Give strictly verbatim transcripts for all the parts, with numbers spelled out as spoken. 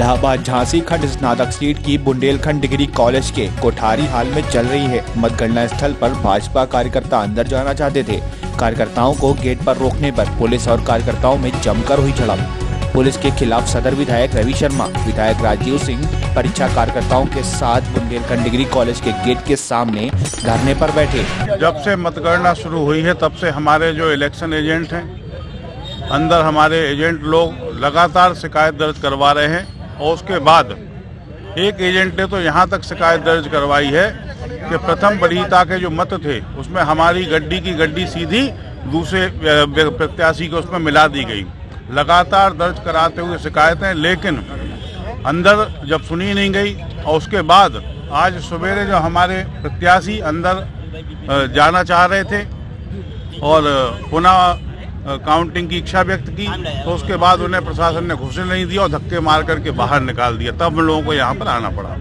इलाहाबाद झांसी खंड स्नातक सीट की बुंदेलखंड डिग्री कॉलेज के कोठारी हाल में चल रही है। मतगणना स्थल पर भाजपा कार्यकर्ता अंदर जाना चाहते थे। कार्यकर्ताओं को गेट पर रोकने पर पुलिस और कार्यकर्ताओं में जमकर हुई झड़प। पुलिस के खिलाफ सदर विधायक रवि शर्मा, विधायक राजीव सिंह परीक्षा कार्यकर्ताओं के साथ बुंदेलखंड डिग्री कॉलेज के गेट के सामने धरने पर बैठे। जब से मतगणना शुरू हुई है तब से हमारे जो इलेक्शन एजेंट हैं, अंदर हमारे एजेंट लोग लगातार शिकायत दर्ज करवा रहे हैं। और उसके बाद एक एजेंट ने तो यहाँ तक शिकायत दर्ज करवाई है कि प्रथम वरीयता के जो मत थे उसमें हमारी गड्डी की गड्डी सीधी दूसरे प्रत्याशी को उसमें मिला दी गई। लगातार दर्ज कराते हुए शिकायतें, लेकिन अंदर जब सुनी नहीं गई। और उसके बाद आज सवेरे जो हमारे प्रत्याशी अंदर जाना चाह रहे थे और पुनः काउंटिंग की इच्छा व्यक्त की, तो उसके बाद उन्हें प्रशासन ने घुसने नहीं दिया और धक्के मार करके बाहर निकाल दिया। तब हम लोगों को यहाँ पर आना पड़ा।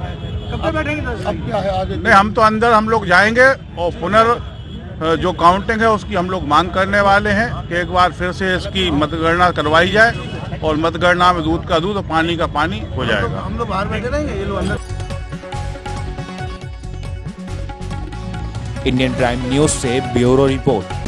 नहीं, हम तो अंदर हम लोग जाएंगे और पुनर् जो काउंटिंग है उसकी हम लोग मांग करने वाले हैं कि एक बार फिर से इसकी मतगणना करवाई जाए और मतगणना में दूध का दूध और पानी का पानी हो जाएगा। हम लोग बाहर बैठे रहेंगे, ये लोग अंदर। इंडियन प्राइम न्यूज से ब्यूरो रिपोर्ट।